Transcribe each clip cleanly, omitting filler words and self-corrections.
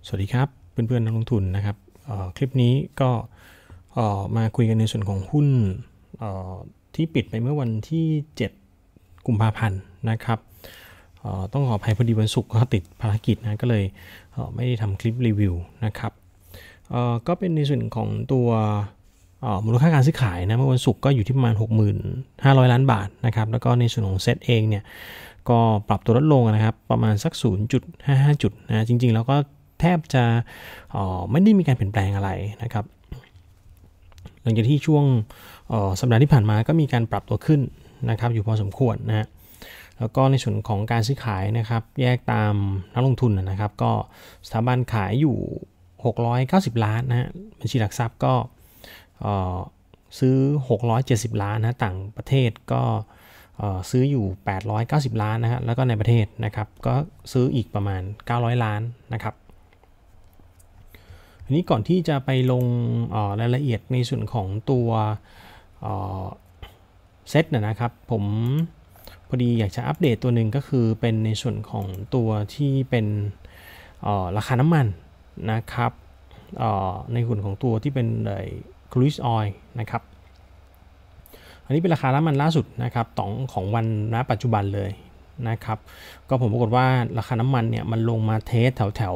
สวัสดีครับเพื่อนๆนักลงทุนนะครับคลิปนี้ก็มาคุยกันในส่วนของหุ้นที่ปิดไปเมื่อวันที่7กุมภาพันธ์นะครับต้องขออภัยพอดีวันศุกร์ก็ติดภารกิจนะก็เลยไม่ได้ทำคลิปรีวิวนะครับก็เป็นในส่วนของตัวมูลค่าการซื้อขายนะเมื่อวันศุกร์ก็อยู่ที่ประมาณ 65,000 ล้านบาทนะครับแล้วก็ในส่วนของเซตเองเนี่ยก็ปรับตัวลดลงนะครับประมาณสัก 0.55 จุดนะจริงๆแล้วก็แทบจะไม่ได้มีการเปลี่ยนแปลงอะไรนะครับหลังจากที่ช่วงสัปดาห์ที่ผ่านมาก็มีการปรับตัวขึ้นนะครับอยู่พอสมควรนะฮะแล้วก็ในส่วนของการซื้อขายนะครับแยกตามนักลงทุนนะครับก็สถาบันขายอยู่690ล้านนะฮะบัญชีหลักทรัพย์ก็ซื้อ670ล้านนะต่างประเทศก็ซื้ออยู่890ล้านนะฮะแล้วก็ในประเทศนะครับก็ซื้ออีกประมาณ900ล้านนะครับอันนี้ก่อนที่จะไปลงรายละเอียดในส่วนของตัวเซตนะครับผมพอดีอยากจะอัปเดตตัวหนึ่งก็คือเป็นในส่วนของตัวที่เป็นราคาน้ำมันนะครับในส่วนของตัวที่เป็นcrude oil นะครับอันนี้เป็นราคาน้ำมันล่าสุดนะครับของวันณปัจจุบันเลยนะครับก็ผมปรากฏว่าราคาน้ำมันเนี่ยมันลงมาเทสแถว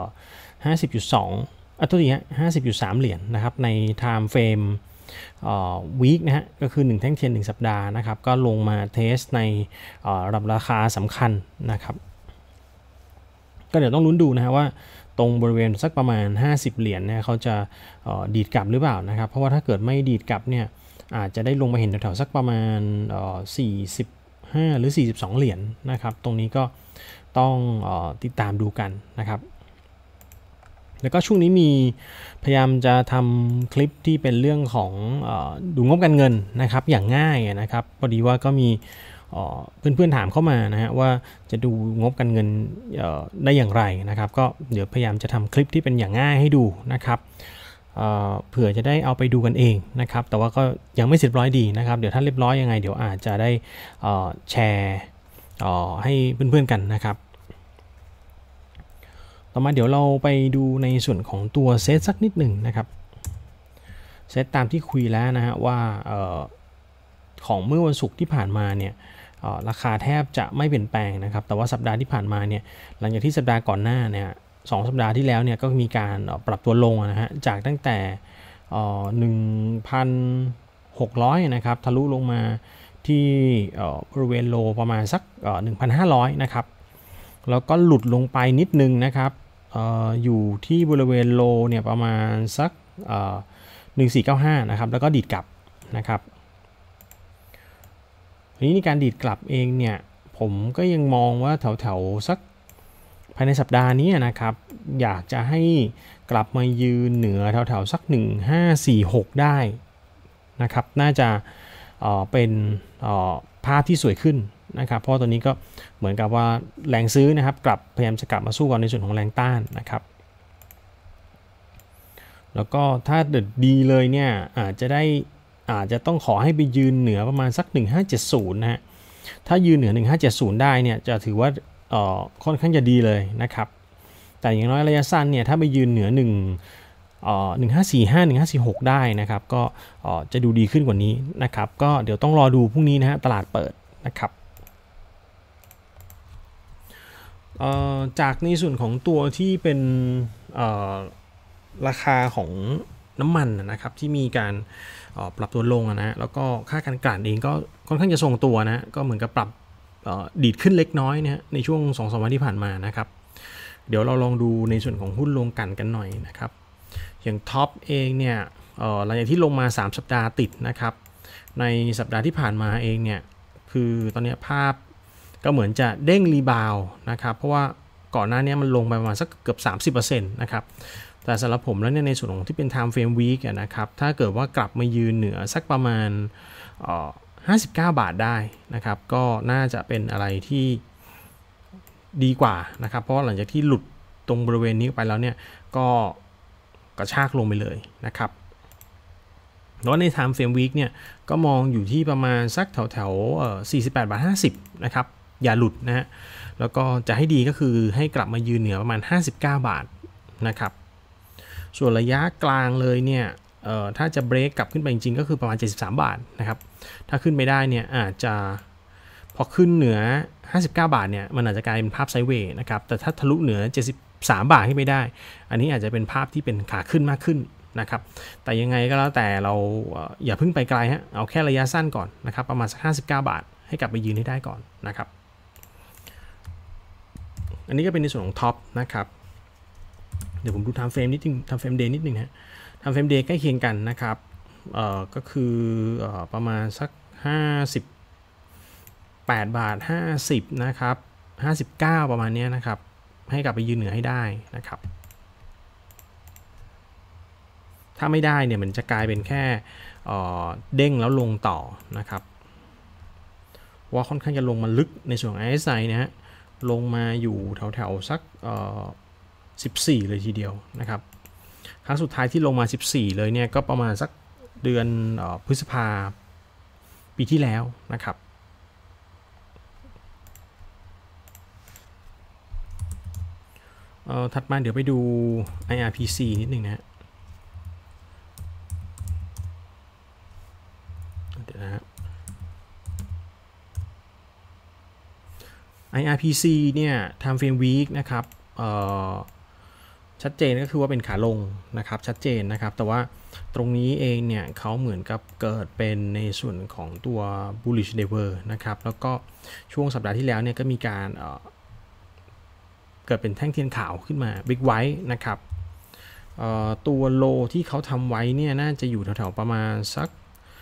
50.2ตัวนี้50.3 เหรียญนะครับใน time frame week นะฮะก็คือ1แท่งเทียน1สัปดาห์นะครับก็ลงมาเทสในระดับราคาสำคัญนะครับก็เดี๋ยวต้องลุ้นดูนะฮะว่าตรงบริเวณสักประมาณ50เหรียญเนี่ยเขาจะดีดกลับหรือเปล่านะครับเพราะว่าถ้าเกิดไม่ดีดกลับเนี่ยอาจจะได้ลงมาเห็นแถวๆสักประมาณ45หรือ42เหรียญนะครับตรงนี้ก็ต้องติดตามดูกันนะครับแล้วก็ช่วงนี้มีพยายามจะทำคลิปที่เป็นเรื่องของดูงบการเงินนะครับอย่างง่ายนะครับพอดีว่าก็มีเพื่อนๆถามเข้ามานะฮะว่าจะดูงบการเงินได้อย่างไรนะครับก็เดี๋ยวพยายามจะทำคลิปที่เป็นอย่างง่ายให้ดูนะครับเผื่อจะได้เอาไปดูกันเองนะครับแต่ว่าก็ยังไม่เสร็จร้อยดีนะครับเดี๋ยวถ้าเรียบร้อยยังไงเดี๋ยวอาจจะได้แชร์ให้เพื่อนๆกันนะครับต่อมาเดี๋ยวเราไปดูในส่วนของตัวเซตสักนิดหนึ่งนะครับเซตตามที่คุยแล้วนะฮะว่าของเมื่อวันศุกร์ที่ผ่านมาเนี่ยราคาแทบจะไม่เปลี่ยนแปลงนะครับแต่ว่าสัปดาห์ที่ผ่านมาเนี่ยหลังจากที่สัปดาห์ก่อนหน้าเนี่ย2 สัปดาห์ที่แล้วเนี่ยก็มีการปรับตัวลงนะฮะจากตั้งแต่1,600 นะครับทะลุลงมาที่บริเวณโลประมาณสัก1,500 นะครับแล้วก็หลุดลงไปนิดนึงนะครับอยู่ที่บริเวณโลเนี่ยประมาณสัก1495นะครับแล้วก็ดีดกลับนะครับทีนี้ในการดีดกลับเองเนี่ยผมก็ยังมองว่าแถวๆสักภายในสัปดาห์นี้นะครับอยากจะให้กลับมายืนเหนือแถวๆสัก1546ได้นะครับน่าจะเป็นภาพที่สวยขึ้นนะครับเพราะตอนนี้ก็เหมือนกับว่าแรงซื้อนะครับพยายามจะกลับมาสู้กันในส่วนของแรงต้านนะครับแล้วก็ถ้าเดิดดีเลยเนี่ยอาจจะต้องขอให้ไปยืนเหนือประมาณสัก1570นะฮะถ้ายืนเหนือ1570ได้เนี่ยจะถือว่าค่อนข้างจะดีเลยนะครับแต่อย่างน้อยระยะสั้นเนี่ยถ้าไปยืนเหนือ1545 1546ได้นะครับก็จะดูดีขึ้นกว่านี้นะครับก็เดี๋ยวต้องรอดูพรุ่งนี้นะฮะตลาดเปิดนะครับจากในส่วนของตัวที่เป็นราคาของน้ำมันนะครับที่มีการปรับตัวลงนะแล้วก็ค่าการกลั่นเองก็ค่อนข้างจะทรงตัวนะก็เหมือนกับปรับดีดขึ้นเล็กน้อยนะในช่วง 2-3 วันที่ผ่านมานะครับเดี๋ยวเราลองดูในส่วนของหุ้นโรงกลั่นกันหน่อยนะครับอย่างท็อปเองเนี่ยหลังจากที่ลงมา3 สัปดาห์ติดนะครับในสัปดาห์ที่ผ่านมาเองเนี่ยคือตอนนี้ภาพก็เหมือนจะเด้งรีบาวนะครับเพราะว่าก่อนหน้านี้มันลงไปประมาณสักเกือบ 30% นะครับแต่สำหรับผมแล้วเนี่ยในส่วนของที่เป็น time frame week นะครับถ้าเกิดว่ากลับมายืนเหนือสักประมาณ59 บาทได้นะครับก็น่าจะเป็นอะไรที่ดีกว่านะครับเพราะหลังจากที่หลุดตรงบริเวณนี้ไปแล้วเนี่ยก็กระชากลงไปเลยนะครับแล้วใน time frame week เนี่ยก็มองอยู่ที่ประมาณสักแถว48.50 บาทนะครับอย่าหลุดนะฮะแล้วก็จะให้ดีก็คือให้กลับมายืนเหนือประมาณ59 บาทนะครับส่วนระยะกลางเลยเนี่ยถ้าจะเบรกกลับขึ้นไปจริงๆก็คือประมาณ73 บาทนะครับถ้าขึ้นไม่ได้เนี่ยอาจจะพอขึ้นเหนือ59 บาทเนี่ยมันอาจจะกลายเป็นภาพไซด์เวย์นะครับแต่ถ้าทะลุเหนือ73 บาทขึ้นไปได้อันนี้อาจจะเป็นภาพที่เป็นขาขึ้นมากขึ้นนะครับแต่ยังไงก็แล้วแต่เราอย่าเพิ่งไปไกลฮะเอาแค่ระยะสั้นก่อนนะครับประมาณสัก59 บาทให้กลับไปยืนให้ได้ก่อนนะครับอันนี้ก็เป็นในส่วนของท็อปนะครับเดี๋ยวผมดู time frame นิดนึง time frame day นิดนึงฮะ time frame day ใกล้เคียงกันนะครับก็คือประมาณสัก58 บาท50นะครับ59ประมาณนี้นะครับให้กลับไปยืนเหนือให้ได้นะครับถ้าไม่ได้เนี่ยมันจะกลายเป็นแค่เด้งแล้วลงต่อนะครับว่าค่อนข้างจะลงมาลึกในส่วนของ RSI นะฮะลงมาอยู่แถวๆสัก14เลยทีเดียวนะครับครั้งสุดท้ายที่ลงมา14เลยเนี่ยก็ประมาณสักเดือนพฤษภาปีที่แล้วนะครับถัดมาเดี๋ยวไปดู IRPC นิดนึงนะฮะเดี๋ยวนะฮะ IRPC เนี่ย time frame week นะครับชัดเจนก็คือว่าเป็นขาลงนะครับชัดเจนนะครับแต่ว่าตรงนี้เองเนี่ยเขาเหมือนกับเกิดเป็นในส่วนของตัว bullish lever นะครับแล้วก็ช่วงสัปดาห์ที่แล้วเนี่ยก็มีการเกิดเป็นแท่งเทียนขาวขึ้นมา big white นะครับตัวโลที่เขาทำไว้เนี่ยน่าจะอยู่แถวๆประมาณสัก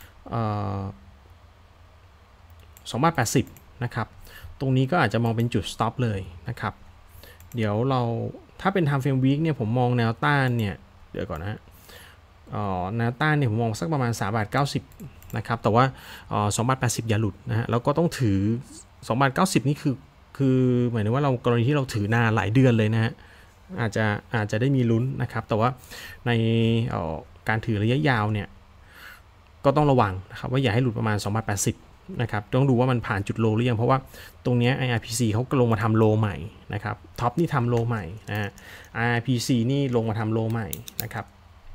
2.80 นะครับตรงนี้ก็อาจจะมองเป็นจุด stop เลยนะครับเดี๋ยวเราถ้าเป็น time frame week เนี่ยผมมองแนวต้านเนี่ยเดี๋ยวก่อนนะแนวต้านเนี่ยผมมองสักประมาณ3.90 นะครับแต่ว่า2.80 อย่าหลุดนะฮะแล้วก็ต้องถือ2.90 นี่คือหมายถึงว่าเรากรณีที่เราถือนานหลายเดือนเลยนะฮะอาจจะได้มีลุ้นนะครับแต่ว่าในการถือระยะยาวเนี่ยก็ต้องระวังนะครับว่าอย่าให้หลุดประมาณ2.80นะครับต้องดูว่ามันผ่านจุดโลหรือยังเพราะว่าตรงนี้ IRPC เขาลงมาทำโลใหม่นะครับท็อปนี่ทำโลใหม่นะ IRPC นี่ลงมาทำโลใหม่นะครับ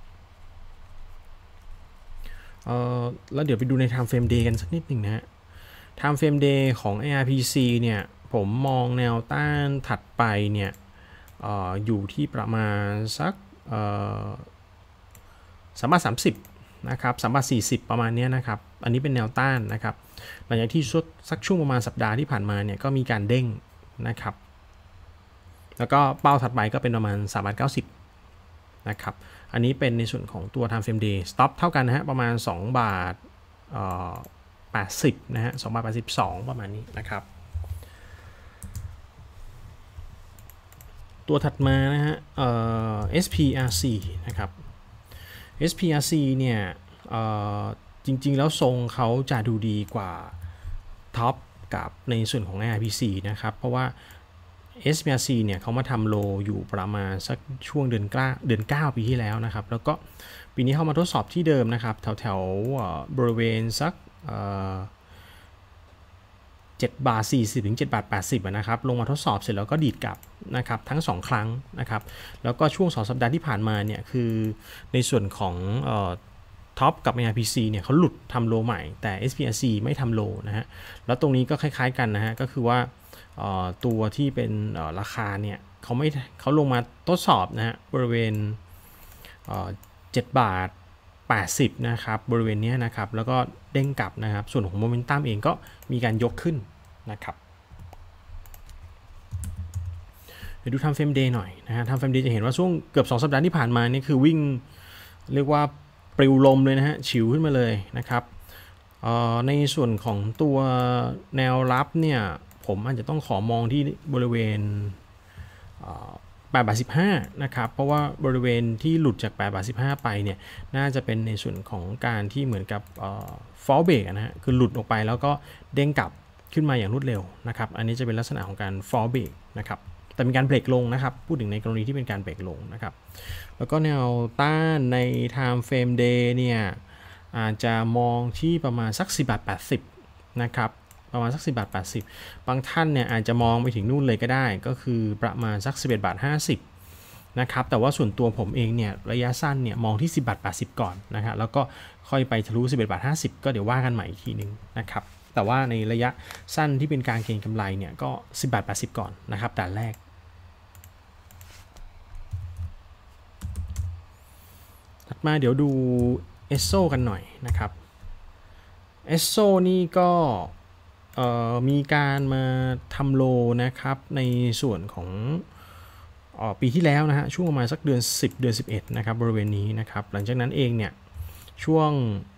แล้วเดี๋ยวไปดูใน time frame day กันสักนิดหนึ่งนะฮะ time frame day ของ IRPC เนี่ยผมมองแนวต้านถัดไปเนี่ยอยู่ที่ประมาณสัก3.30 นะครับ3.40 ประมาณนี้นะครับอันนี้เป็นแนวต้านนะครับหลังจากที่สักช่วงประมาณสัปดาห์ที่ผ่านมาเนี่ยก็มีการเด้งนะครับแล้วก็เป้าถัดไปก็เป็นประมาณ3.90 นะครับอันนี้เป็นในส่วนของตัว time frame day stop เท่ากันนะฮะประมาณ2.80 นะฮะ2.82 ประมาณนี้นะครับตัวถัดมานะฮะSPRC นะครับ SPRC เนี่ยจริงๆแล้วทรงเขาจะดูดีกว่าท็อปกับในส่วนของ IRPC นะครับเพราะว่า SPRC เนี่ยเขามาทำโลอยู่ประมาณสักช่วงเดือน9ปีที่แล้วนะครับแล้วก็ปีนี้เข้ามาทดสอบที่เดิมนะครับแถวบริเวณสัก7.40 ถึง 7.80 นะครับลงมาทดสอบเสร็จแล้วก็ดีดกลับนะครับทั้ง2ครั้งนะครับแล้วก็ช่วง2สัปดาห์ที่ผ่านมาเนี่ยคือในส่วนของท็อปกับ IRPC เนี่ยเขาหลุดทำโลใหม่แต่ SPRC ไม่ทำโลนะฮะแล้วตรงนี้ก็คล้ายๆกันนะฮะก็คือว่าตัวที่เป็นราคาเนี่ยเขาลงมาทดสอบนะฮะบริเวณ7.80 นะครับบริเวณนี้นะครับแล้วก็เด้งกลับนะครับส่วนของโมเมนตัมเองก็มีการยกขึ้นนะครับเดี๋ยวดู time frame day หน่อยนะฮะ time frame day จะเห็นว่าช่วงเกือบ2สัปดาห์ที่ผ่านมานี่คือวิ่งเรียกว่าปลิวลมเลยนะฮะฉิวขึ้นมาเลยนะครับในส่วนของตัวแนวรับเนี่ยผมอาจจะต้องขอมองที่บริเวณ8.15 นะครับเพราะว่าบริเวณที่หลุดจาก8.15 ไปเนี่ยน่าจะเป็นในส่วนของการที่เหมือนกับfall break นะฮะคือหลุดออกไปแล้วก็เด้งกลับขึ้นมาอย่างรวดเร็วนะครับอันนี้จะเป็นลักษณะของการ fall break นะครับแต่มีการเบรกลงนะครับพูดถึงในกรณีที่เป็นการเบรกลงนะครับแล้วก็แนวต้านใน time frame day เนี่ยอาจจะมองที่ประมาณสัก 10.80 นะครับประมาณสัก 10.80 บางท่านเนี่ยอาจจะมองไปถึงนู่นเลยก็ได้ก็คือประมาณสัก 11.50 นะครับแต่ว่าส่วนตัวผมเองเนี่ยระยะสั้นเนี่ยมองที่10 บาท 80ก่อนนะครับแล้วก็ค่อยไปทะลุ11 บาท 50ก็เดี๋ยวว่ากันใหม่อีกทีนึงนะครับแต่ว่าในระยะสั้นที่เป็นการเก็งกำไรเนี่ยก็10 บาท 80ก่อนนะครับด่านแรกถัดมาเดี๋ยวดูเอสโซกันหน่อยนะครับเอสโซนี่ก็มีการมาทำโลนะครับในส่วนของปีที่แล้วนะฮะช่วงประมาณสักเดือน10 เดือน 11นะครับบริเวณนี้นะครับหลังจากนั้นเองเนี่ยช่วง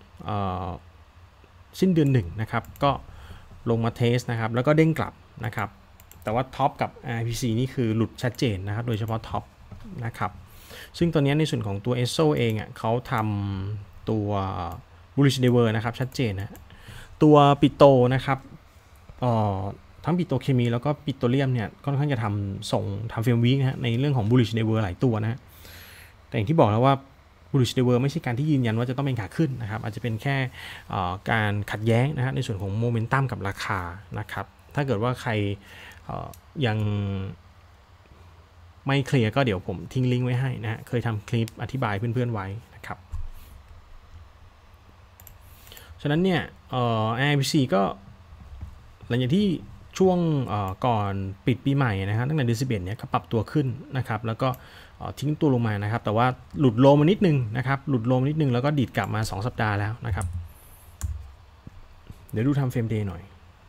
สิ้นเดือน1นะครับก็ลงมาเทสนะครับแล้วก็เด้งกลับนะครับแต่ว่าท็อปกับ RPC นี่คือหลุดชัดเจนนะครับโดยเฉพาะท็อปนะครับซึ่งตอนนี้ในส่วนของตัว ESSO เองอ่ะเขาทำตัว bullish diver นะครับชัดเจนนะตัวปิโตนะครับทั้งปิโตเคมีแล้วก็ปิโตรเลียมเนี่ยค่อนข้างจะทำเฟรมวีคนะฮะในเรื่องของ bullish diver หลายตัวนะแต่อย่างที่บอกแล้วว่า bullish diver ไม่ใช่การที่ยืนยันว่าจะต้องเป็นขาขึ้นนะครับอาจจะเป็นแค่การขัดแย้งนะฮะในส่วนของโมเมนตัมกับราคานะครับถ้าเกิดว่าใครยังไม่เคลียร์ก็เดี๋ยวผมทิ้งลิงก์ไว้ให้นะเคยทำคลิปอธิบายเพื่อนๆไว้นะครับฉะนั้นเนี่ยRBC ก็หลังจากที่ช่วงก่อนปิดปีใหม่นะครับตั้งแต่เดือน11เนี่ยก็ปรับตัวขึ้นนะครับแล้วก็ทิ้งตัวลงมานะครับแต่ว่าหลุดโลมานิดนึงนะครับหลุดโลมานิดนึงแล้วก็ดีดกลับมา2 สัปดาห์แล้วนะครับเดี๋ยวดูTime Frame Dayหน่อย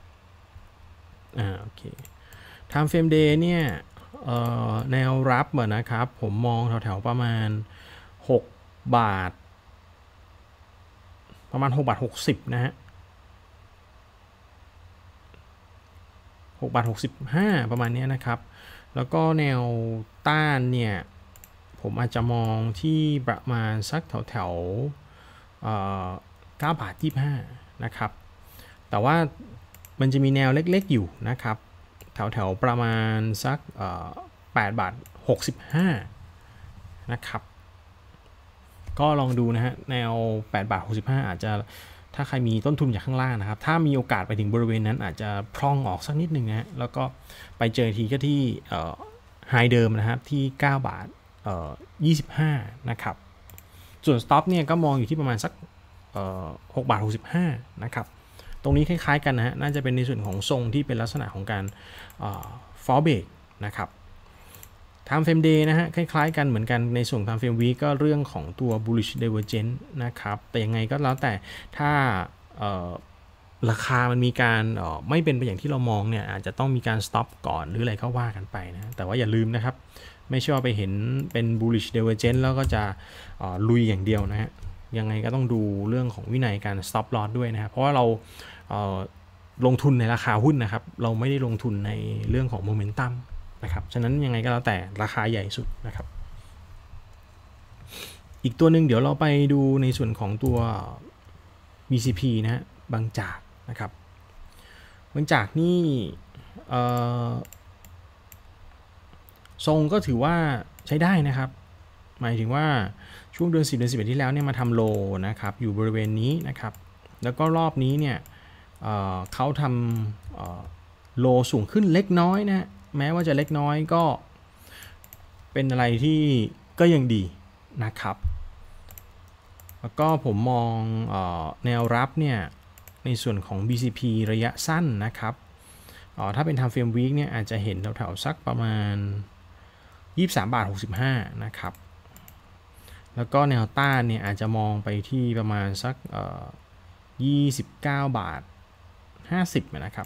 โอเคTime Frame Day เนี่ยแนวรับนะครับผมมองแถวๆประมาณ6 บาทประมาณ6 บาท 60นะฮะ6 บาท 65ประมาณนี้นะครับแล้วก็แนวต้านเนี่ยผมอาจจะมองที่ประมาณสักแถว9 บาท 25นะครับแต่ว่ามันจะมีแนวเล็กๆอยู่นะครับแถวประมาณสัก8 บาท 65นะครับก็ลองดูนะฮะแนว8 บาท 65อาจจะถ้าใครมีต้นทุนจากข้างล่างนะครับถ้ามีโอกาสไปถึงบริเวณนั้นอาจจะพร่องออกสักนิดนึงนะฮะแล้วก็ไปเจอทีก็ที่ไฮเดิมนะครับที่9 บาท 25นะครับส่วน stop เนี่ยก็มองอยู่ที่ประมาณสัก6 บาท 65นะครับตรงนี้คล้ายๆกันนะฮะน่าจะเป็นในส่วนของทรงที่เป็นลักษณะของการfall break นะครับTime Frame Day นะฮะคล้ายๆกันเหมือนกันในส่วน Time Frame Week ก็เรื่องของตัว bullish divergence นะครับแต่ยังไงก็แล้วแต่ถ้าราคามันมีการไม่เป็นไปอย่างที่เรามองเนี่ยอาจจะต้องมีการ stop ก่อนหรืออะไรก็ว่ากันไปนะแต่ว่าอย่าลืมนะครับไม่ใช่ว่าไปเห็นเป็น bullish divergence แล้วก็จะลุยอย่างเดียวนะฮะยังไงก็ต้องดูเรื่องของวินัยการ stop loss ด้วยนะครับเพราะว่าเราลงทุนในราคาหุ้นนะครับเราไม่ได้ลงทุนในเรื่องของโมเมนตัมนะครับฉะนั้นยังไงก็แล้วแต่ราคาใหญ่สุดนะครับอีกตัวหนึ่งเดี๋ยวเราไปดูในส่วนของตัว BCP นะฮะบางจากนะครับบางจากนี่ทรงก็ถือว่าใช้ได้นะครับหมายถึงว่าช่วงเดือน10 เดือน 11ที่แล้วเนี่ยมาทำโลนะครับอยู่บริเวณนี้นะครับแล้วก็รอบนี้เนี่ยเขาทำโลสูงขึ้นเล็กน้อยนะแม้ว่าจะเล็กน้อยก็เป็นอะไรที่ก็ยังดีนะครับแล้วก็ผมมองแนวรับเนี่ยในส่วนของ BCP ระยะสั้นนะครับถ้าเป็น Time Frame Week เนี่ยอาจจะเห็นแถวๆสักประมาณ23 บาท 65นะครับแล้วก็แนวต้านเนี่ยอาจจะมองไปที่ประมาณสัก29 บาท 50นะครับ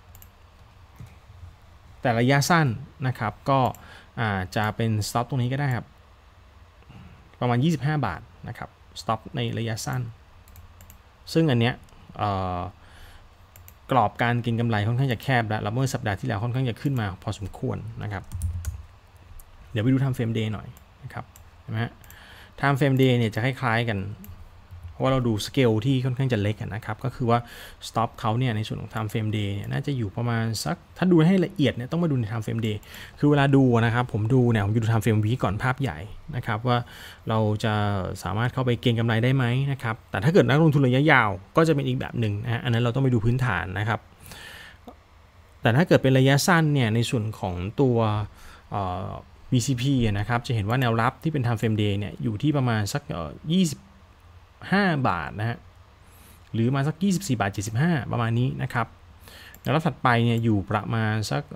แต่ระยะสั้นนะครับก็จะเป็น stop ตรงนี้ก็ได้ครับประมาณ25 บาทนะครับ stop ในระยะสั้นซึ่งอันเนี้ยกรอบการเก็งกำไรค่อนข้างจะแคบแล้วเมื่อสัปดาห์ที่แล้วค่อนข้างจะขึ้นมาพอสมควรนะครับเดี๋ยวไปดู Time Frame Day หน่อยนะครับเห็นไหมฮะ Time Frame Day เนี่ยจะคล้ายๆกันเพราะว่าเราดูสเกลที่ค่อนข้างจะเล็กนะครับก็คือว่า stop เขาเนี่ยในส่วนของ Time Frame Day เนี่ยน่าจะอยู่ประมาณสักถ้าดูให้ละเอียดเนี่ยต้องมาดูใน Time Frame Day คือเวลาดูนะครับผมดูเนี่ยผมดู Time Frame Week ก่อนภาพใหญ่นะครับว่าเราจะสามารถเข้าไปเก็งกำไรได้ไหมนะครับแต่ถ้าเกิดนักลงทุนระยะยาวก็จะเป็นอีกแบบหนึ่งนะอันนั้นเราต้องไปดูพื้นฐานนะครับแต่ถ้าเกิดเป็นระยะสั้นเนี่ยในส่วนของตัว VCP นะครับจะเห็นว่าแนวรับที่เป็น Time Frame Day เนี่ยอยู่ที่ประมาณสัก25 บาทนะฮะหรือมาสัก24 บาท 75ประมาณนี้นะครับแนวรับถัดไปเนี่ยอยู่ประมาณสัก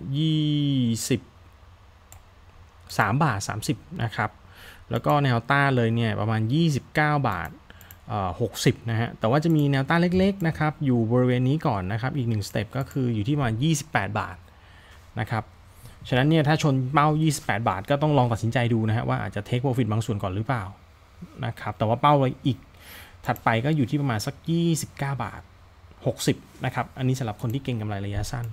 23 บาท 30นะครับแล้วก็แนวต้านเลยเนี่ยประมาณ29 บาท60นะฮะแต่ว่าจะมีแนวต้านเล็กๆนะครับอยู่บริเวณนี้ก่อนนะครับอีก1สเต็ปก็คืออยู่ที่ประมาณ28 บาทนะครับฉะนั้นเนี่ยถ้าชนเป้า28 บาทก็ต้องลองตัดสินใจดูนะฮะว่าอาจจะ take profit บางส่วนก่อนหรือเปล่านะครับแต่ว่าเป้าอีกถัดไปก็อยู่ที่ประมาณสัก29 บาท 60นะครับอันนี้สำหรับคนที่เก็งกำไรระยะสั้น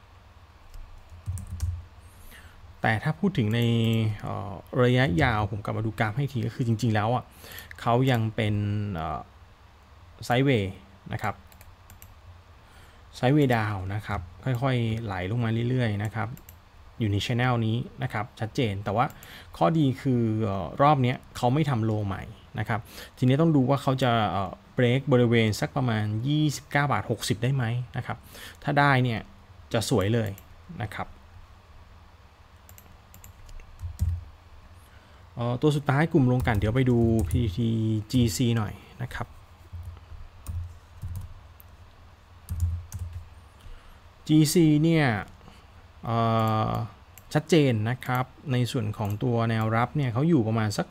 แต่ถ้าพูดถึงในระยะยาวผมกลับมาดูกราฟให้ทีก็คือจริงๆแล้วอ่ะเขายังเป็นไซด์เวย์นะครับไซด์เวย์ดาวนะครับค่อยๆไหลลงมาเรื่อยๆนะครับอยู่ใน channel นี้นะครับชัดเจนแต่ว่าข้อดีคือรอบนี้เขาไม่ทำโลใหม่นะครับทีนี้ต้องดูว่าเขาจะเบรกบริเวณสักประมาณ29 บาท 60ได้ไหมนะครับถ้าได้เนี่ยจะสวยเลยนะครับตัวสุดท้ายกลุ่มโรงกลั่นเดี๋ยวไปดู PTTGC หน่อยนะครับ GC เนี่ยชัดเจนนะครับในส่วนของตัวแนวรับเนี่ยเขาอยู่ประมาณสัก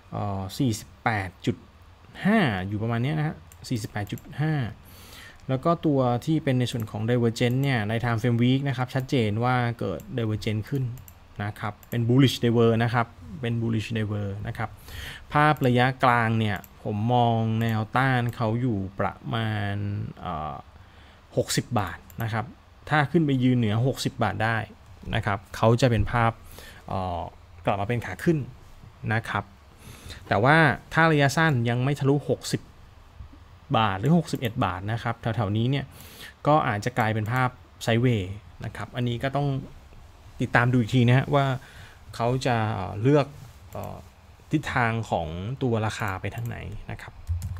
48.5 อยู่ประมาณนี้นะฮะ 48.5 แล้วก็ตัวที่เป็นในส่วนของ Divergence เนี่ยใน Time Frame Week นะครับชัดเจนว่าเกิด Divergence ขึ้นนะครับเป็น Bullish Diver นะครับเป็น Bullish Diver นะครับภาพระยะกลางเนี่ยผมมองแนวต้านเขาอยู่ประมาณ60 บาทนะครับถ้าขึ้นไปยืนเหนือ60 บาทได้นะครับเขาจะเป็นภาพกลับมาเป็นขาขึ้นนะครับแต่ว่าถ้าระยะสั้นยังไม่ทะลุ60 บาทหรือ61 บาทนะครับแถวๆนี้เนี่ยก็อาจจะกลายเป็นภาพไซด์เวย์นะครับอันนี้ก็ต้องติดตามดูอีกทีนะฮะว่าเขาจะเลือกทิศทางของตัวราคาไปทางไหนนะครับ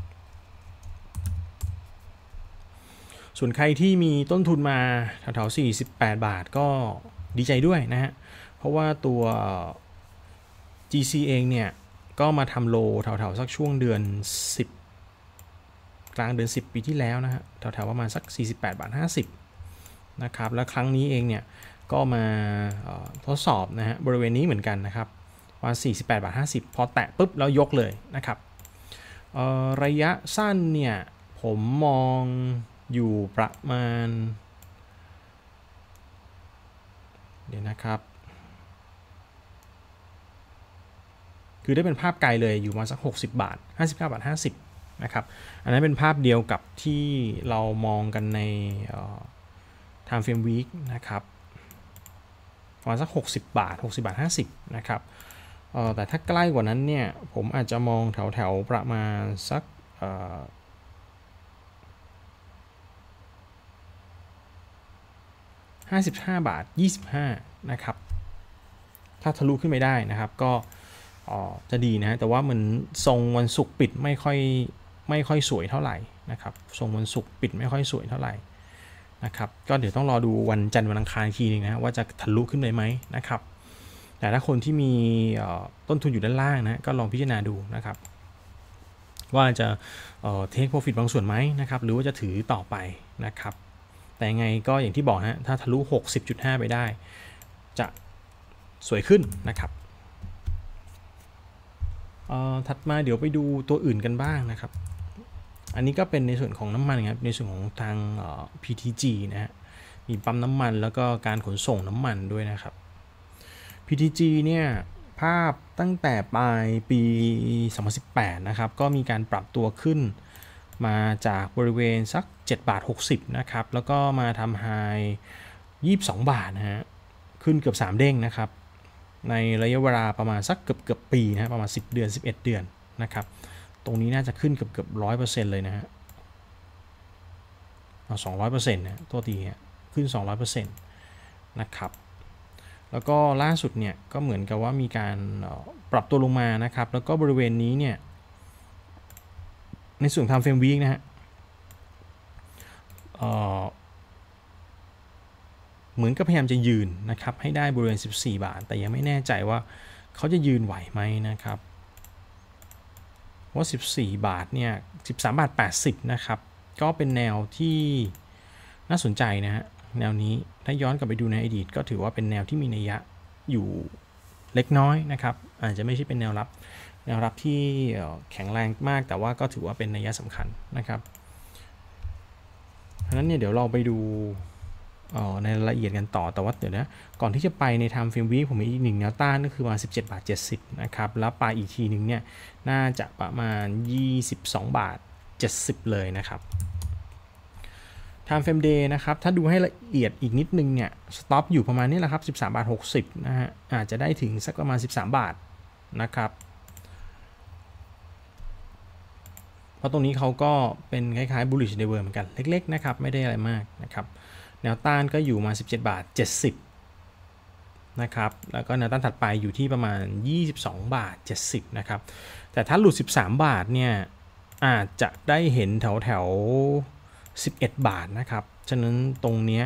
ส่วนใครที่มีต้นทุนมาแถวๆ48 บาทก็ดีใจด้วยนะฮะเพราะว่าตัว GC เองเนี่ยก็มาทำโลแถวๆสักช่วงเดือน10กลางเดือน10ปีที่แล้วนะฮะแถวๆประมาณสัก48 บาท 50นะครับแล้วครั้งนี้เองเนี่ยก็มาทดสอบนะฮะบริเวณนี้เหมือนกันนะครับว่า48 บาท 50พอแตะปุ๊บแล้วยกเลยนะครับระยะสั้นเนี่ยผมมองอยู่ประมาณเดี๋ยวนะครับคือได้เป็นภาพไกลเลยอยู่มาสัก60 บาท 59 บาท 50นะครับอันนั้นเป็นภาพเดียวกับที่เรามองกันในTime Frame Week นะครับประมาณสัก60 บาท 60 บาท 50นะครับแต่ถ้าใกล้กว่านั้นเนี่ยผมอาจจะมองแถวๆประมาณสัก55 บาท 25นะครับถ้าทะลุขึ้นไปได้นะครับก็จะดีนะแต่ว่าเหมือนทรงวันศุกร์ปิดไม่ค่อยสวยเท่าไหร่นะครับทรงวันศุกร์ปิดไม่ค่อยสวยเท่าไหร่นะครับก็เดี๋ยวต้องรอดูวันจันทร์วันอังคารอีกทีนึงนะว่าจะทะลุขึ้นไปไหมนะครับแต่ถ้าคนที่มีต้นทุนอยู่ด้านล่างนะก็ลองพิจารณาดูนะครับว่าจะtake profit บางส่วนไหมนะครับหรือว่าจะถือต่อไปนะครับแต่ไงก็อย่างที่บอกนะถ้าทะลุ 60.5 ไปได้จะสวยขึ้นนะครับถัดมาเดี๋ยวไปดูตัวอื่นกันบ้างนะครับอันนี้ก็เป็นในส่วนของน้ำมันครับในส่วนของทางPTG นะฮะมีปั๊มน้ำมันแล้วก็การขนส่งน้ำมันด้วยนะครับ PTG เนี่ยภาพตั้งแต่ปลายปี 2018นะครับก็มีการปรับตัวขึ้นมาจากบริเวณสัก7 บาท 60นะครับแล้วก็มาทำไฮ22 บาทนะฮะขึ้นเกือบ3เด้งนะครับในระยะเวลาประมาณสักเกือบปีนะประมาณ10 เดือน 11 เดือนนะครับตรงนี้น่าจะขึ้นเกือบ 100% เลยนะฮะ200% นะตัวทีขึ้น 200% นะครับแล้วก็ล่าสุดเนี่ยก็เหมือนกับว่ามีการปรับตัวลงมานะครับแล้วก็บริเวณนี้เนี่ยในส่วน Time Frame Week นะฮะเหมือนกับพยายามจะยืนนะครับให้ได้บริเวณ14 บาทแต่ยังไม่แน่ใจว่าเขาจะยืนไหวไหมนะครับว่า14 บาทเนี่ย13 บาท 80นะครับก็เป็นแนวที่น่าสนใจนะฮะแนวนี้ถ้าย้อนกลับไปดูในอดีตก็ถือว่าเป็นแนวที่มีนัยยะอยู่เล็กน้อยนะครับอาจจะไม่ใช่เป็นแนวรับที่แข็งแรงมากแต่ว่าก็ถือว่าเป็นนัยยะสำคัญนะครับเพราะฉะนั้นเนี่ยเดี๋ยวเราไปดูในรายละเอียดกันต่อแต่ว่าเดี๋ยวนะก่อนที่จะไปใน time frame week ผมมีอีกหนึ่งแนวต้านก็คือมา17 บาท 70นะครับแล้วไปอีกทีนึงเนี่ยน่าจะประมาณ22 บาท 70เลยนะครับ time frame day นะครับถ้าดูให้ละเอียดอีกนิดนึงเนี่ย stop อยู่ประมาณนี้แหละครับ13 บาท 60นะฮะอาจจะได้ถึงสักประมาณ13 บาทนะครับเพราะตรงนี้เขาก็เป็นคล้ายๆ bullish divergence เหมือนกันเล็กๆนะครับไม่ได้อะไรมากนะครับแนวต้านก็อยู่มา17 บาท 70นะครับแล้วก็แนวต้านถัดไปอยู่ที่ประมาณ22 บาท 70นะครับแต่ถ้าหลุด13 บาทเนี่ยอาจจะได้เห็นแถว11 บาทนะครับฉะนั้นตรงนี้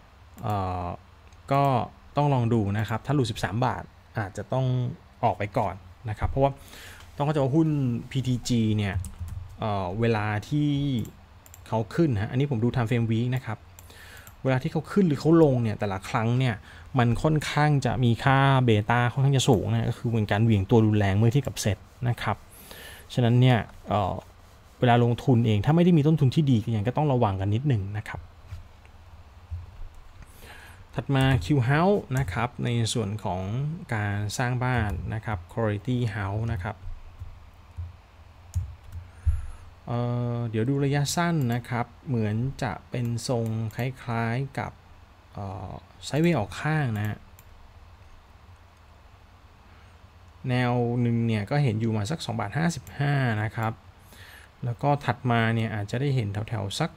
ก็ต้องลองดูนะครับถ้าหลุด13 บาทอาจจะต้องออกไปก่อนนะครับเพราะว่าต้องเข้าใจว่าหุ้น PTG เนี่ยเวลาที่เขาขึ้นฮะอันนี้ผมดู time frame week นะครับเวลาที่เขาขึ้นหรือเขาลงเนี่ยแต่ละครั้งเนี่ยมันค่อนข้างจะมีค่าเบต้าค่อนข้างจะสูงนะก็คือเป็นการเหวี่ยงตัวรุนแรงเมื่อเทียบกับเซ็ตนะครับฉะนั้นเนี่ยเวลาลงทุนเองถ้าไม่ได้มีต้นทุนที่ดีก็ยังก็ต้องระวังกันนิดหนึ่งนะครับถัดมา Q House นะครับในส่วนของการสร้างบ้านนะครับ Quality House นะครับเดี๋ยวดูระยะสั้นนะครับเหมือนจะเป็นทรงคล้ายๆกับไซด์เวย์ออกข้างนะฮะแนวหนึ่งเนี่ยก็เห็นอยู่มาสัก2 บาท 55นะครับแล้วก็ถัดมาเนี่ยอาจจะได้เห็นแถวๆสัก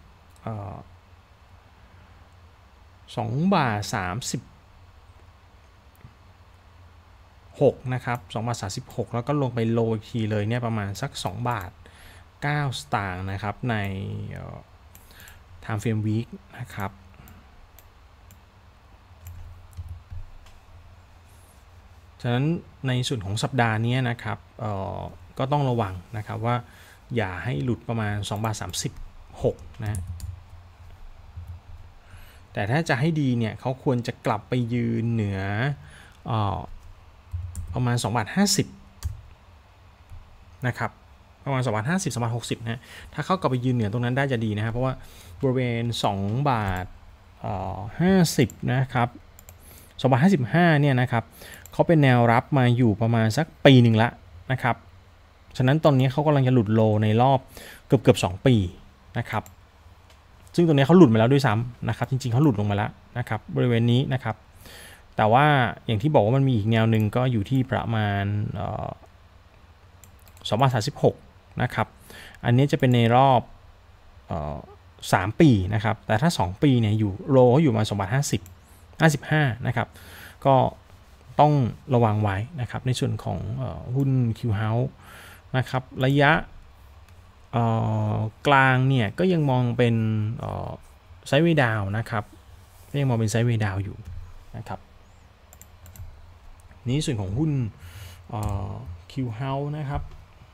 2 บาท 36นะครับ2 บาท 36แล้วก็ลงไปโลอีกทีเลยเนี่ยประมาณสัก2 บาท 9 สตางค์นะครับใน time frame week นะครับฉะนั้นในส่วนของสัปดาห์นี้นะครับก็ต้องระวังนะครับว่าอย่าให้หลุดประมาณ2 บาท 36นะแต่ถ้าจะให้ดีเนี่ยเขาควรจะกลับไปยืนเหนือประมาณ2 บาท 50นะครับประมาณ2 บาท 50 2 บาท 60นะถ้าเขากลับไปยืนเหนือตรงนั้นได้จะดีนะครับเพราะว่าบริเวณ2 บาท50นะครับ2 บาท 55เนี่ยนะครับเขาเป็นแนวรับมาอยู่ประมาณสักปีหนึ่งละนะครับฉะนั้นตอนนี้เขากำลังจะหลุดโลในรอบเกือบ2 ปีนะครับซึ่งตรงนี้เขาหลุดมาแล้วด้วยซ้ำนะครับจริงๆเขาหลุดลงมาแล้วนะครับบริเวณนี้นะครับแต่ว่าอย่างที่บอกว่ามันมีอีกแนวหนึ่งก็อยู่ที่ประมาณ2 บาท 36นะครับอันนี้จะเป็นในรอบ3 ปีนะครับแต่ถ้า2 ปีเนี่ยอยู่โลเขาอยู่มา2 บาท 55นะครับก็ต้องระวังไว้นะครับในส่วนของหุ้น Q House นะครับระยะกลางเนี่ยก็ยังมองเป็นไซด์เวย์ดาวนะครับก็ยังมองเป็นไซด์เวย์ดาวอยู่นะครับนี้ส่วนของหุ้นQ House นะครับ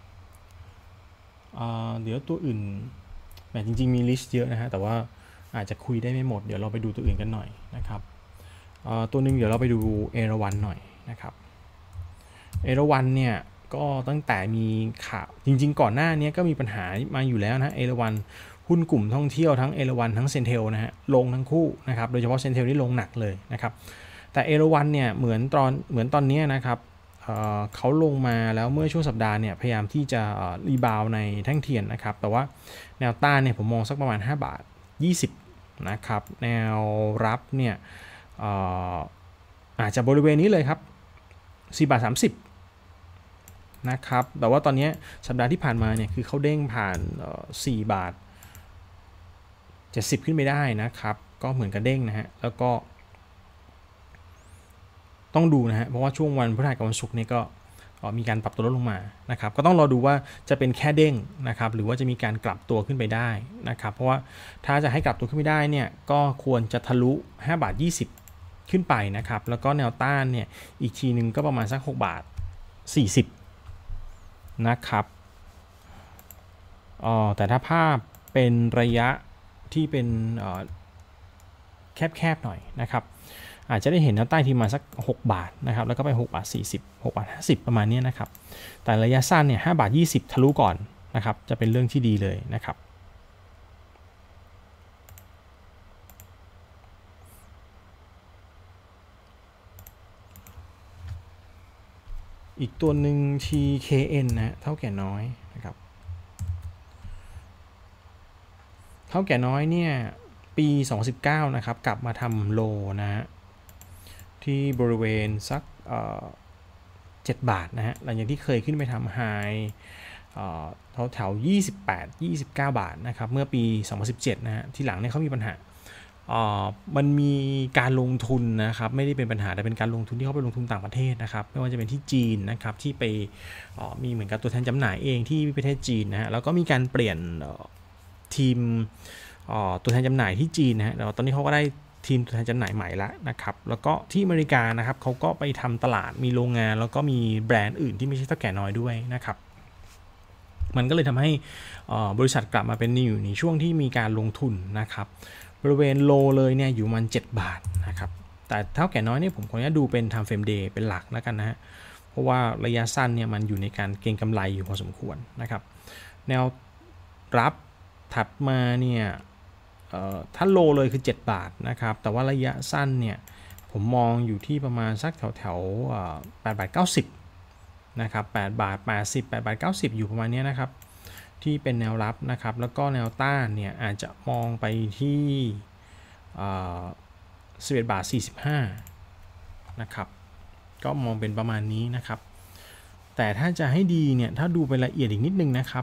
เดี๋ยวตัวอื่นแต่จริงๆมีลิสต์เยอะนะฮะแต่ว่าอาจจะคุยได้ไม่หมดเดี๋ยวเราไปดูตัวอื่นกันหน่อยนะครับตัวนึงเดี๋ยวเราไปดูเอราวัณหน่อยนะครับเอราวัณเนี่ยก็ตั้งแต่มีข่าวจริงๆก่อนหน้านี้ก็มีปัญหามาอยู่แล้วนะเอราวัณหุ้นกลุ่มท่องเที่ยวทั้งเอราวัณทั้งเซนเทลนะฮะลงทั้งคู่นะครับโดยเฉพาะเซนเทลนี่ลงหนักเลยนะครับแต่เอราวัณเนี่ยเหมือนตอนนี้นะครับเขาลงมาแล้วเมื่อช่วงสัปดาห์เนี่ยพยายามที่จะรีบาวในแท่งเทียนนะครับแต่ว่าแนวต้านเนี่ยผมมองสักประมาณ5 บาท 20นะครับแนวรับเนี่ยอาจจะบริเวณนี้เลยครับ4 บาท 30นะครับแต่ว่าตอนนี้สัปดาห์ที่ผ่านมาเนี่ยคือเขาเด้งผ่าน4 บาท 70ขึ้นไปได้นะครับก็เหมือนกับเด้งนะฮะแล้วก็ต้องดูนะฮะเพราะว่าช่วงวันพฤหัสกับวันศุกร์นี่ก็มีการปรับตัวลดลงมานะครับก็ต้องรอดูว่าจะเป็นแค่เด้งนะครับหรือว่าจะมีการกลับตัวขึ้นไปได้นะครับเพราะว่าถ้าจะให้กลับตัวขึ้นไปได้เนี่ยก็ควรจะทะลุ5 บาท 20ขึ้นไปนะครับแล้วก็แนวต้านเนี่ยอีกทีนึงก็ประมาณสัก6 บาท 40นะครับแต่ถ้าภาพเป็นระยะที่เป็นแคบๆหน่อยนะครับอาจจะได้เห็นแนวใต้ที่มาสัก6 บาทนะครับแล้วก็ไป6 บาท 40 6 บาท 50ประมาณนี้นะครับแต่ระยะสั้นเนี่ย5 บาท 20ทะลุก่อนนะครับจะเป็นเรื่องที่ดีเลยนะครับอีกตัวหนึ่ง TKN นะเท่าแก่น้อยนะครับเท่าแก่น้อยเนี่ยปี2019นะครับกลับมาทำโลนะฮะที่บริเวณสัก7 บาทนะฮะหลังจากที่เคยขึ้นไปทำไฮแถว28-29 บาทนะครับเมื่อปี2017นะฮะที่หลังเนี่ยเขามีปัญหามันมีการลงทุนนะครับไม่ได้เป็นปัญหาแต่เป็นการลงทุนที่เขาไปลงทุนต่างประเทศนะครับไม่ว่าจะเป็นที่จีนนะครับที่ไปมีเหมือนกับตัวแทนจำหน่ายเองที่ประเทศจีนนะฮะแล้วก็มีการเปลี่ยนทีมตัวแทนจำหน่ายที่จีนนะฮะแล้วตอนนี้เขาก็ได้ทีมตัวแทนจำหน่ายใหม่แล้วนะครับแล้วก็ที่อเมริกานะครับเขาก็ไปทำตลาดมีโรงงานแล้วก็มีแบรนด์อื่นที่ไม่ใช่เท่าแก่น้อยด้วยนะครับมันก็เลยทำให้บริษัทกลับมาเป็นอยู่ในช่วงที่มีการลงทุนนะครับบริเวณโลเลยเนี่ยอยู่มัน7 บาทนะครับแต่เท่าแก่น้อยเนี่ยผมขออนุญาตดูเป็น time frame day เป็นหลักแล้วกันนะฮะเพราะว่าระยะสั้นเนี่ยมันอยู่ในการเก็งกำไรอยู่พอสมควรนะครับแนวรับถัดมาเนี่ยถ้าโลเลยคือ7 บาทนะครับแต่ว่าระยะสั้นเนี่ยผมมองอยู่ที่ประมาณสักแถว8 บาท 90นะครับ8 บาท 80 8 บาท 90อยู่ประมาณนี้นะครับที่เป็นแนวรับนะครับแล้วก็แนวต้านเนี่ยอาจจะมองไปที่11 บาท 45นะครับก็มองเป็นประมาณนี้นะครับแต่ถ้าจะให้ดีเนี่ยถ้าดูไปละเอียดอีกนิดนึงนะครับ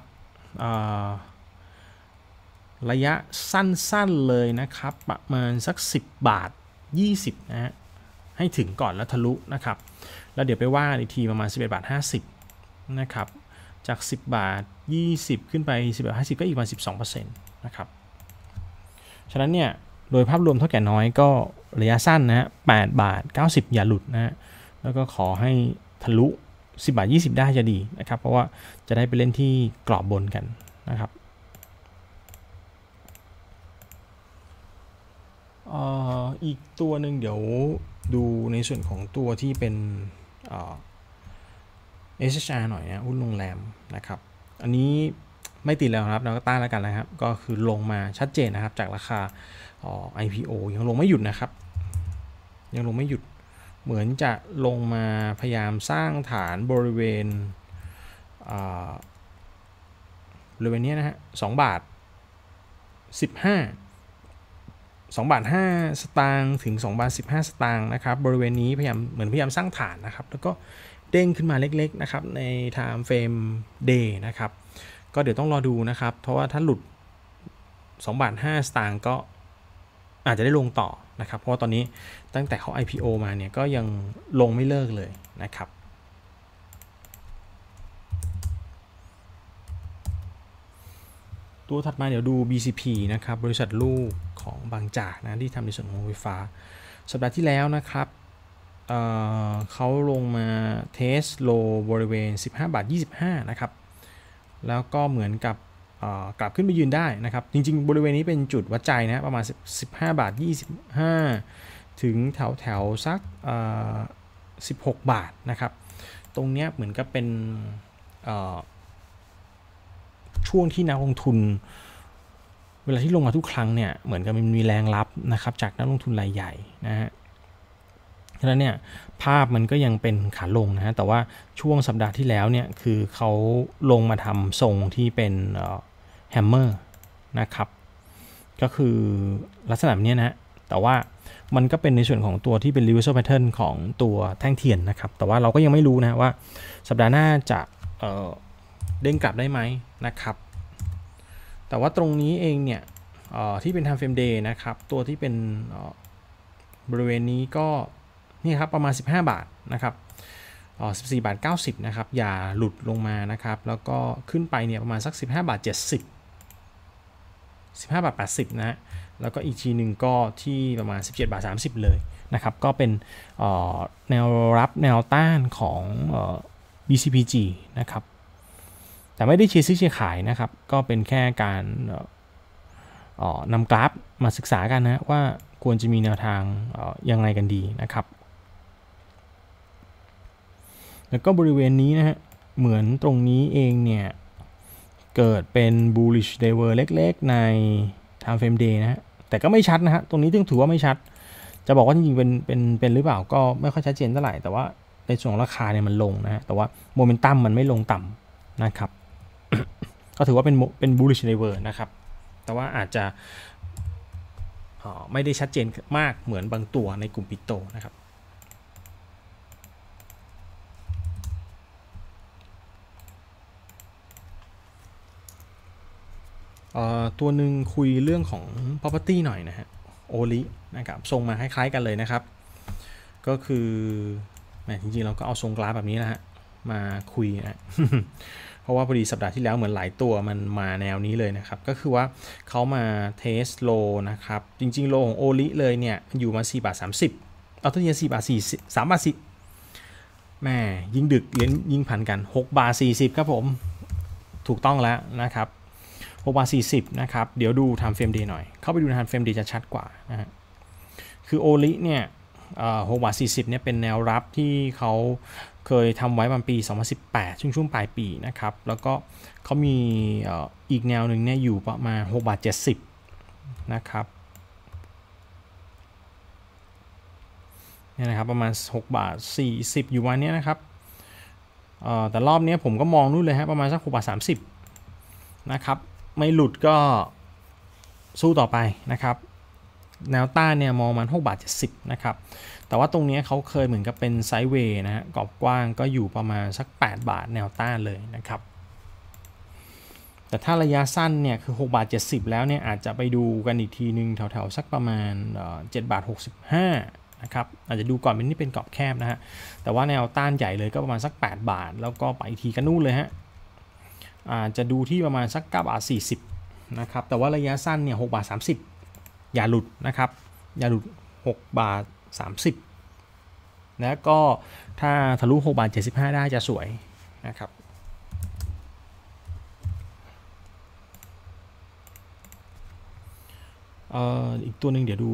ระยะสั้นๆเลยนะครับประมาณสัก10 บาท 20นะฮะให้ถึงก่อนแล้วทะลุนะครับแล้วเดี๋ยวไปว่าอีกทีประมาณ11 บาท 50นะครับจาก10 บาท 20ขึ้นไป10 บาท 50ก็อีกประมาณ 12% นะครับฉะนั้นเนี่ยโดยภาพรวมเท่าแก่น้อยก็ระยะสั้นนะฮะ8 บาท 90อย่าหลุดนะฮะแล้วก็ขอให้ทะลุ10 บาท 20ได้จะดีนะครับเพราะว่าจะได้ไปเล่นที่กรอบบนกันนะครับอีกตัวหนึ่งเดี๋ยวดูในส่วนของตัวที่เป็นSHR หน่อยนะหุ้นโรงแรมนะครับอันนี้ไม่ติดแล้วครับเราก็ต้านแล้วกันนะครับก็คือลงมาชัดเจนนะครับจากราคาIPO ยังลงไม่หยุดนะครับยังลงไม่หยุดเหมือนจะลงมาพยายามสร้างฐานบริเวณนี้นะฮะ2 บาท 15 2 บาท 5 สตางค์ถึง2 บาท 15 สตางค์นะครับบริเวณนี้พยายามสร้างฐานนะครับแล้วก็เด้งขึ้นมาเล็กๆนะครับใน time frame day นะครับก็เดี๋ยวต้องรอดูนะครับเพราะว่าถ้าหลุด2 บาท 5 สตางค์ก็อาจจะได้ลงต่อนะครับเพราะว่าตอนนี้ตั้งแต่เขา IPO มาเนี่ยก็ยังลงไม่เลิกเลยนะครับตัวถัดมาเดี๋ยวดู BCP นะครับบริษัทลูกของบางจากนะที่ทำในส่วนของไฟฟ้าสัปดาห์ที่แล้วนะครับเขาลงมาเทสโลบริเวณ15 บาท 25นะครับแล้วก็เหมือนกับกลับขึ้นไปยืนได้นะครับจริงๆบริเวณนี้เป็นจุดวัดใจนะประมาณ15 บาท 25ถึงแถวสัก16 บาทนะครับตรงนี้เหมือนกับเป็นช่วงที่นักลงทุนเวลาที่ลงมาทุกครั้งเนี่ยเหมือนกับมันมีแรงรับนะครับจากนักลงทุนรายใหญ่นะฮะฉะนั้นเนี่ยภาพมันก็ยังเป็นขาลงนะฮะแต่ว่าช่วงสัปดาห์ที่แล้วเนี่ยคือเขาลงมาทำทรงที่เป็นแฮมเมอร์นะครับก็คือลักษณะนี้นะแต่ว่ามันก็เป็นในส่วนของตัวที่เป็น reversal pattern ของตัวแท่งเทียนนะครับแต่ว่าเราก็ยังไม่รู้นะว่าสัปดาห์หน้าจะเด้งกลับได้ไหมนะครับแต่ว่าตรงนี้เองเนี่ยที่เป็น time frame day นะครับตัวที่เป็นบริเวณนี้ก็นี่ครับประมาณ15 บาทนะครับ 14 บาท 90นะครับอย่าหลุดลงมานะครับแล้วก็ขึ้นไปเนี่ยประมาณสัก15 บาท 70 15 บาท 80นะฮะแล้วก็อีกทีหนึ่งก็ที่ประมาณ17 บาท 30เลยนะครับก็เป็นแนวรับแนวต้านของBCPG นะครับแต่ไม่ได้เชียร์ซื้อเชียร์ขายนะครับก็เป็นแค่การนำกราฟมาศึกษากันนะว่าควรจะมีแนวทางยังไงกันดีนะครับแล้วก็บริเวณนี้นะฮะเหมือนตรงนี้เองเนี่ยเกิดเป็น bullish diver เล็กๆใน time frame day นะฮะแต่ก็ไม่ชัดนะฮะตรงนี้ถือว่าไม่ชัดจะบอกว่าจริงๆเป็นหรือเปล่าก็ไม่ค่อยชัดเจนเท่าไหร่แต่ว่าในส่วนของราคาเนี่ยมันลงนะฮะแต่ว่าโมเมนตัมมันไม่ลงต่ำนะครับ ก็ถือว่าเป็น bullish diver นะครับแต่ว่าอาจจะไม่ได้ชัดเจนมากเหมือนบางตัวในกลุ่มปิโตนะครับตัวหนึ่งคุยเรื่องของ property หน่อยนะฮะโอลินะครับทรงมาคล้ายๆกันเลยนะครับก็คือจริงๆเราก็เอาทรงกราฟแบบนี้นะฮะมาคุยนะ เพราะว่าพอดีสัปดาห์ที่แล้วเหมือนหลายตัวมันมาแนวนี้เลยนะครับก็คือว่าเขามาเทสโลนะครับจริงๆโลของโอลิเลยเนี่ยอยู่มา4 บาท 30เอาตัวนี้4 บาท 40 3 บาท 10แม่ยิ่งดึกยิ่งพันกัน6 บาท 40ครับผมถูกต้องแล้วนะครับ6 บาท 40นะครับเดี๋ยวดู time frame day หน่อยเข้าไปดู time frame day จะชัดกว่านะฮะคือโอลิเนี่ย6 บาท 40เนี่ยเป็นแนวรับที่เขาเคยทำไว้ประมาณปี 2018 ช่วงปลายปีนะครับแล้วก็เขามีอีกแนวหนึ่งเนี่ยอยู่ประมาณ6 บาท 70นะครับเนี่ยนะครับประมาณ6 บาท 40อยู่วันนี้นะครับแต่รอบนี้ผมก็มองนู่นเลยฮะประมาณสัก6 บาท 30นะครับไม่หลุดก็สู้ต่อไปนะครับแนวต้านเนี่ยมองมัน6 บาท 70นะครับแต่ว่าตรงนี้เขาเคยเหมือนกับเป็นไซด์เวย์นะฮะกรอบกว้างก็อยู่ประมาณสัก8 บาทแนวต้านเลยนะครับแต่ถ้าระยะสั้นเนี่ยคือ6 บาท 70แล้วเนี่ยอาจจะไปดูกันอีกทีนึงแถวๆสักประมาณ7 บาท 65นะครับอาจจะดูก่อนเป็นนี่เป็นกรอบแคบนะฮะแต่ว่าแนวต้านใหญ่เลยก็ประมาณสัก8 บาทแล้วก็ไปอีกทีกันนู่นเลยฮะอาจจะดูที่ประมาณสัก9 บาท 40นะครับแต่ว่าระยะสั้นเนี่ย6 บาท 30อย่าหลุดนะครับอย่าหลุด6 บาท 30แล้วก็ถ้าทะลุ6 บาท 75ได้จะสวยนะครับอีกตัวหนึ่งเดี๋ยวดู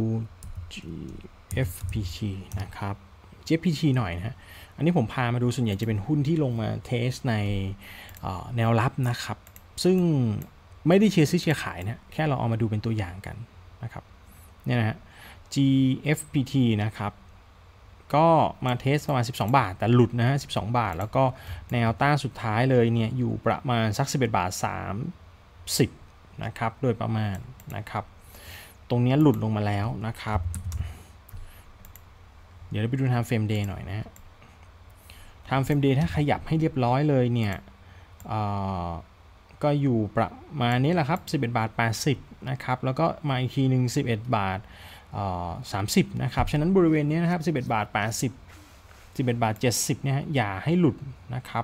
GFPT นะครับ GFPT หน่อยนะฮะอันนี้ผมพามาดูส่วนใหญ่จะเป็นหุ้นที่ลงมาเทสในแนวรับนะครับซึ่งไม่ได้เชียร์ซื้อเชียร์ขายนะแค่เราเอามาดูเป็นตัวอย่างกันนะครับเนี่ยนะฮะ GFPT นะครับก็มาเทสประมาณ12 บาทแต่หลุดนะฮะ12 บาทแล้วก็แนวต้านสุดท้ายเลยเนี่ยอยู่ประมาณสัก11 บาท 30นะครับโดยประมาณนะครับตรงนี้หลุดลงมาแล้วนะครับเดี๋ยวเราไปดู time frame day หน่อยนะฮะ time frame day ถ้าขยับให้เรียบร้อยเลยเนี่ยก็อยู่ประมาณนี้แหละครับ11 บาท 80นะครับแล้วก็มาอีกทีหนึ่ง11 บาท30นะครับฉะนั้นบริเวณนี้นะครับ11 บาท 80 11 บาท 70เนี่ยอย่าให้หลุดนะครับ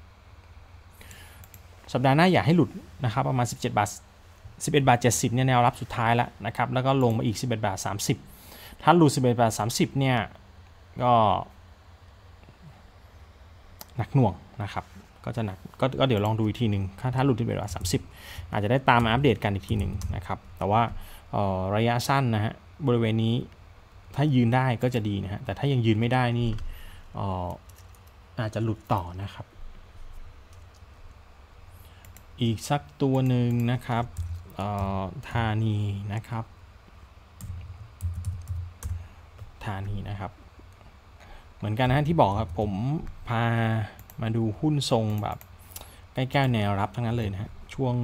สัปดาห์หน้าอย่าให้หลุดนะครับประมาณ17 บาท 11 บาท 70เนี่ยแนวรับสุดท้ายแล้วนะครับแล้วก็ลงมาอีก11 บาท 30ถ้าหลุด11 บาท 30เนี่ยก็หนักหน่วงนะครับก็จะหนักก็เดี๋ยวลองดูอีกทีหนึ่งถ้าหลุด11 บาท 30อาจจะได้ตามมาอัปเดตกันอีกทีหนึ่งนะครับแต่ว่าระยะสั้นนะฮะบริเวณนี้ถ้ายืนได้ก็จะดีนะฮะแต่ถ้ายังยืนไม่ได้นี่อาจจะหลุดต่อนะครับอีกสักตัวหนึ่งนะครับธานีนะครับเหมือนกันนะที่บอกครับผมพามาดูหุ้นทรงแบบใกล้ๆแนวรับทั้งนั้นเลยนะฮะช่วง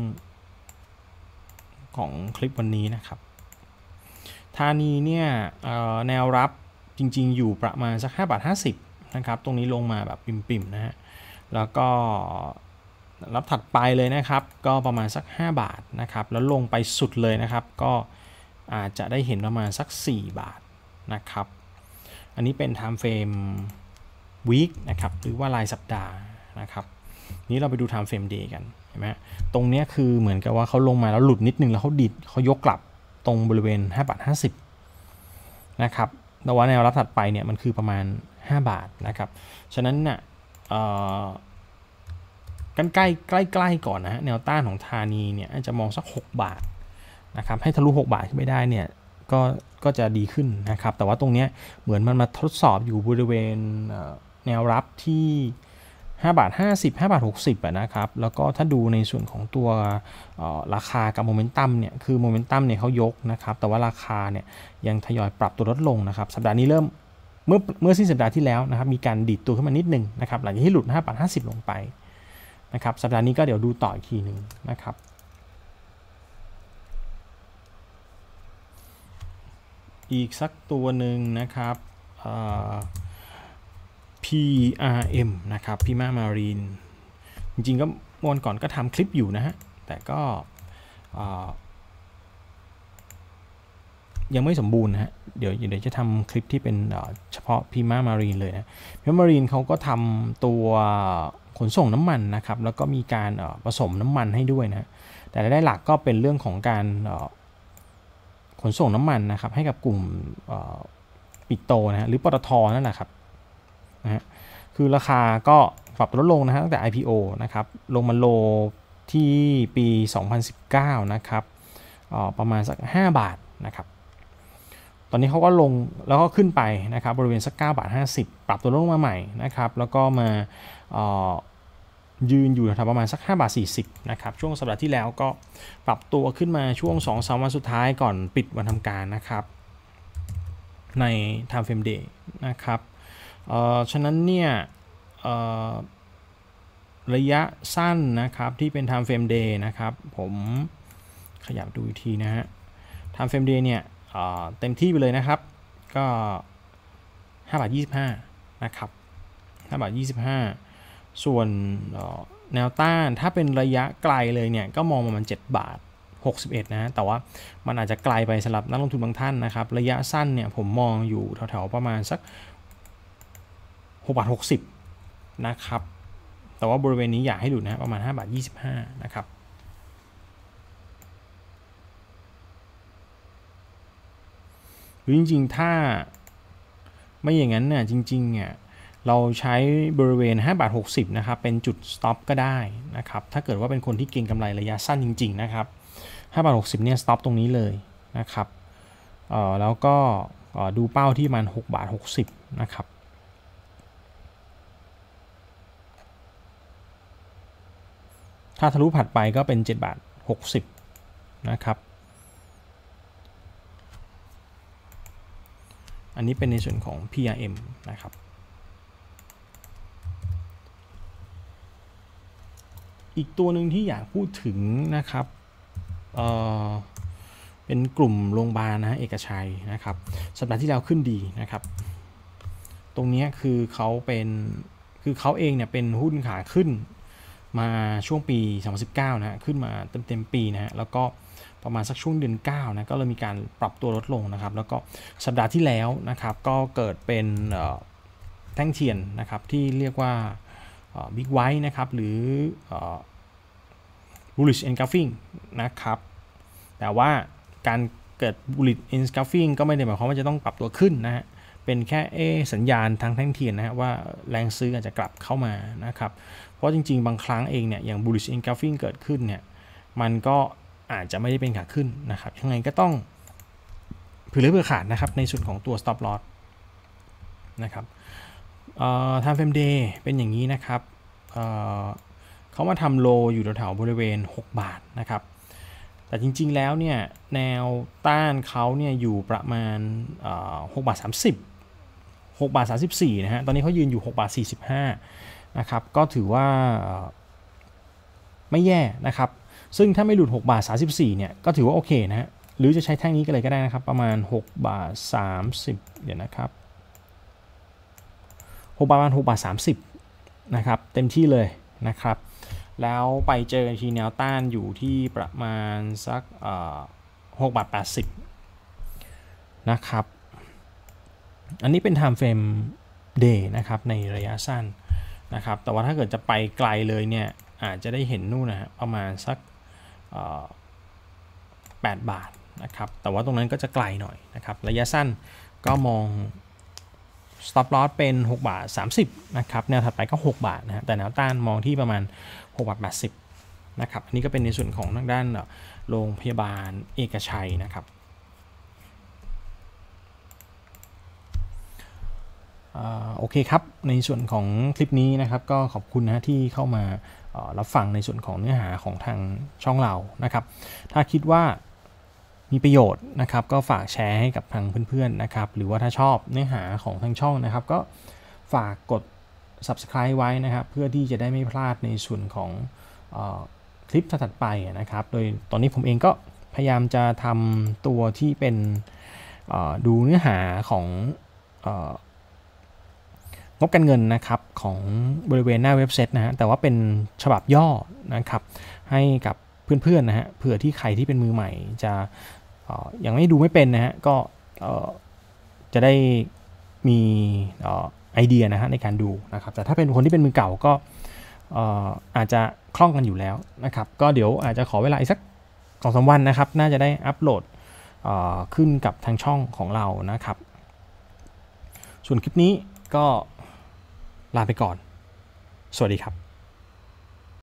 ของคลิปวันนี้นะครับธานีเนี่ยแนวรับจริงๆอยู่ประมาณสัก5 บาท 50นะครับตรงนี้ลงมาแบบปิ่มๆนะฮะแล้วก็รับถัดไปเลยนะครับก็ประมาณสัก5 บาทนะครับแล้วลงไปสุดเลยนะครับก็อาจจะได้เห็นประมาณสัก4 บาทนะครับอันนี้เป็น time frame week นะครับหรือว่ารายสัปดาห์นะครับนี้เราไปดู time frame day กันเห็นไหมตรงนี้คือเหมือนกับว่าเขาลงมาแล้วหลุดนิดนึงแล้วเขายกกลับตรงบริเวณ5.50 บาทนะครับแต่ว่าแนวรับถัดไปเนี่ยมันคือประมาณ5 บาทนะครับฉะนั้นเนี่ยกันใกล้ก่อนนะฮะแนวต้านของธานีเนี่ยจะมองสัก6 บาทนะครับให้ทะลุ6 บาทขึ้นไปได้เนี่ยก็จะดีขึ้นนะครับแต่ว่าตรงนี้เหมือนมันมาทดสอบอยู่บริเวณแนวรับที่5.50 บาท5.60 บาทนะครับแล้วก็ถ้าดูในส่วนของตัวราคากับโมเมนตัมเนี่ยคือโมเมนตัมเนี่ยเขายกนะครับแต่ว่าราคาเนี่ยยังทยอยปรับตัวลดลงนะครับสัปดาห์นี้เริ่มเมื่อสิ้นสัปดาห์ที่แล้วนะครับมีการดีดตัวขึ้นมานิดนึงนะครับหลังจากที่หลุด5.50 บาทลงไปนะครับสัปดาห์นี้ก็เดี๋ยวดูต่ออีกทีนึงนะครับอีกสักตัวหนึ่งนะครับPRM นะครับพิมามารีนจริงๆก็วันก่อนก็ทำคลิปอยู่นะฮะแต่ก็ยังไม่สมบูรณ์นะฮะเดี๋ยวจะทำคลิปที่เป็นเฉพาะพิมามารีนเลยนะพิมามารีนเขาก็ทำตัวขนส่งน้ำมันนะครับแล้วก็มีการผสมน้ำมันให้ด้วยนะแต่รายได้หลักก็เป็นเรื่องของการขนส่งน้ำมันนะครับให้กับกลุ่มปิโตนะฮะหรือปตท.นั่นแหละครับนะฮะคือราคาก็ปรับลดลงนะฮะตั้งแต่ IPO นะครับลงมาโลที่ปี 2019 นะครับประมาณสัก5 บาทนะครับตอนนี้เขาก็ลงแล้วก็ขึ้นไปนะครับบริเวณสัก9.50 บาทปรับตัวลงมาใหม่นะครับแล้วก็มายืนอยู่แถวประมาณสัก5.40 บาทนะครับช่วงสัปดาห์ที่แล้วก็ปรับตัวขึ้นมาช่วง 2-3 วันสุดท้ายก่อนปิดวันทำการนะครับใน time frame day นะครับฉะนั้นเนี่ยระยะสั้นนะครับที่เป็น time frame day นะครับผมขยับดูอีกทีนะฮะ time frame day เนี่ยเต็มที่ไปเลยนะครับก็5.25 บาทนะครับ5.25 บาทส่วนแนวต้านถ้าเป็นระยะไกลเลยเนี่ยก็มองประมาณ7.61 บาทนะแต่ว่ามันอาจจะไกลไปสำหรับนักลงทุนบางท่านนะครับระยะสั้นเนี่ยผมมองอยู่แถวๆประมาณสัก6.60 บาทนะครับแต่ว่าบริเวณนี้อยากให้หลุดนะประมาณ5.25 บาทนะครับหรือจริงๆถ้าไม่อย่างนั้นเนี่ยจริงๆเนี่ยเราใช้บริเวณ5.60 บาทนะครับเป็นจุด stop ก็ได้นะครับถ้าเกิดว่าเป็นคนที่เก็งกำไรระยะสั้นจริงๆนะครับ5.60 บาทเนี่ย stop ตรงนี้เลยนะครับแล้วก็ดูเป้าที่มัน6.60 บาทนะครับถ้าทะลุผัดไปก็เป็น7.60 บาทนะครับอันนี้เป็นในส่วนของ PRM นะครับอีกตัวหนึ่งที่อยากพูดถึงนะครับเป็นกลุ่มโรงพยาบาลนะเอกชัยนะครับสัปดาห์ที่แล้วขึ้นดีนะครับตรงนี้คือเขาเองเนี่ยเป็นหุ้นขาขึ้นมาช่วงปี 2019 นะขึ้นมาเต็มปีนะฮะแล้วก็ประมาณสักช่วงเดือน9นะก็เลยมีการปรับตัวลดลงนะครับแล้วก็สัปดาห์ที่แล้วนะครับก็เกิดเป็นแท่งเทียนนะครับที่เรียกว่าBig White นะครับหรือ bullish engulfing นะครับแต่ว่าการเกิด bullish engulfing ก็ไม่ได้หมายความว่าจะต้องปรับตัวขึ้นนะฮะเป็นแค่สัญญาณทางแท่งเทียนนะฮะว่าแรงซื้ออาจจะกลับเข้ามานะครับเพราะจริงๆบางครั้งเองเนี่ยอย่าง bullish engulfing เกิดขึ้นเนี่ยมันก็อาจจะไม่ได้เป็นขาขึ้นนะครับยังไงก็ต้องเผื่อขาดนะครับในส่วนของตัว stop loss นะครับtime frame day เป็นอย่างนี้นะครับเขามาทำโลอยู่แถวๆบริเวณ6 บาทนะครับแต่จริงๆแล้วเนี่ยแนวต้านเขาเนี่ยอยู่ประมาณ6.30 บาท6.34 บาทนะฮะตอนนี้เขายืนอยู่6.45 บาทนะครับก็ถือว่าไม่แย่นะครับซึ่งถ้าไม่หลุด6.34 บาทเนี่ยก็ถือว่าโอเคนะฮะหรือจะใช้แท่งนี้ก็เลยก็ได้นะครับประมาณ6.30 บาทเดี๋ยวนะครับ6 บาทนะครับเต็มที่เลยนะครับแล้วไปเจอทีแนวต้านอยู่ที่ประมาณสัก6.80 บาทนะครับอันนี้เป็น time frame day นะครับในระยะสั้นนะครับแต่ว่าถ้าเกิดจะไปไกลเลยเนี่ยอาจจะได้เห็นนู่นนะฮะประมาณสัก8 บาทนะครับแต่ว่าตรงนั้นก็จะไกลหน่อยนะครับระยะสั้นก็มอง stop loss เป็น6 บาท 30นะครับแนวถัดไปก็6 บาทนะฮะแต่แนวต้านมองที่ประมาณ6 บาท 80นะครับอันนี้ก็เป็นในส่วนของทางด้านโรงพยาบาลเอกชัยนะครับโอเคครับในส่วนของคลิปนี้นะครับก็ขอบคุณนะที่เข้ามารับฟังในส่วนของเนื้อหาของทางช่องเรานะครับถ้าคิดว่ามีประโยชน์นะครับก็ฝากแชร์ให้กับทางเพื่อนๆนะครับหรือว่าถ้าชอบเนื้อหาของทางช่องนะครับก็ฝากกด subscribe ไว้นะครับเพื่อที่จะได้ไม่พลาดในส่วนของคลิปถัดไปนะครับโดยตอนนี้ผมเองก็พยายามจะทำตัวที่เป็นดูเนื้อหาของงบการเงินนะครับของบริเวณหน้าเว็บไซต์นะฮะแต่ว่าเป็นฉบับย่อนะครับให้กับเพื่อนๆนะฮะเผื่อที่ใครที่เป็นมือใหม่จะยังไม่ดูไม่เป็นนะฮะก็จะได้มีไอเดียนะฮะในการดูนะครับแต่ถ้าเป็นคนที่เป็นมือเก่าก็อาจจะคล่องกันอยู่แล้วนะครับก็เดี๋ยวอาจจะขอเวลาอีกสัก 2-3 วันนะครับน่าจะได้อัปโหลดขึ้นกับทางช่องของเรานะครับส่วนคลิปนี้ก็ลาไปก่อนสวัสดีครับ